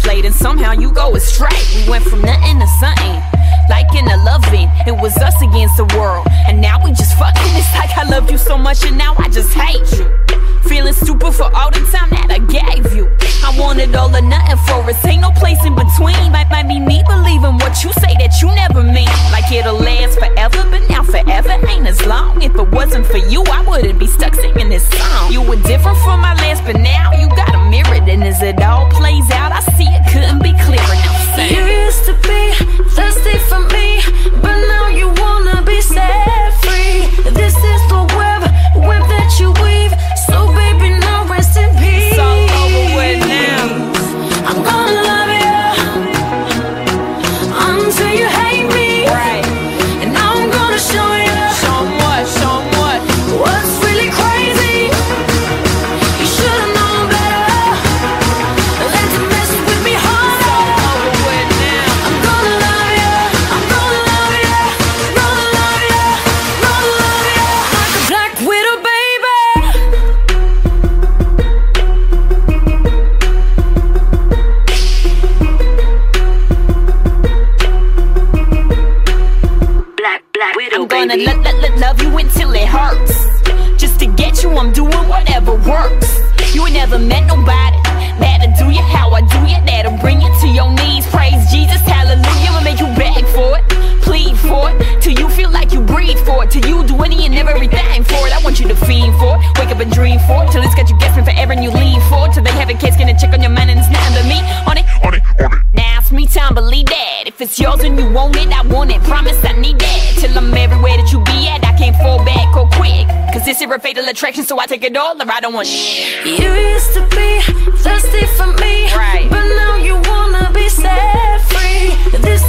played, and somehow you go astray. We went from nothing to something, like in a loving. It was us against the world, and now we just fucking. It's like I loved you so much and now I just hate you. Feeling stupid for all the time that I gave you. I wanted all or nothing for us, ain't no place in between. Might be me believing what you say that you never mean. Like it'll last forever, but now forever ain't as long. If it wasn't for you, I wouldn't be stuck singing this song. You were different from my last, but now you got a mirror. And as it all plays out, I see it couldn't be clearer. Now say you used to be thirsty for me, but now you wanna be set free. This is the web that you weave. So baby, now rest in peace. it's all over with now. I'm gonna love you until you hate me, Right. and now I'm gonna show you Show 'em what, show 'em what. what's really crazy. You should've known better than to mess with me It's all harder. over with now. I'm gonna love you, I'm gonna love you, gonna love you, gonna love you like a black widow, baby. Black widow, I'm gonna love you until it hurts. Just to get you, I'm doing whatever works. You ain't never met nobody that'll do you how I do you, that'll bring you to your knees. Praise Jesus, hallelujah. I'ma make you beg for it, plead for it, till you feel like you breathe for it, till you do any and everything for it. I want you to fiend for it, wake up and dream for it, till it's got you guessing forever and you lean for it, till they have a case, gonna check on your mind and it's nothing but me on it. Now it's me time, believe that. If it's yours and you want it, I want it. Promise I need that. Till I'm everywhere that you be at, I can't fall back or quick. Cause this is a fatal attraction, so I take it all or I don't want shit. You used to be thirsty for me, Right. but now you wanna be set free. This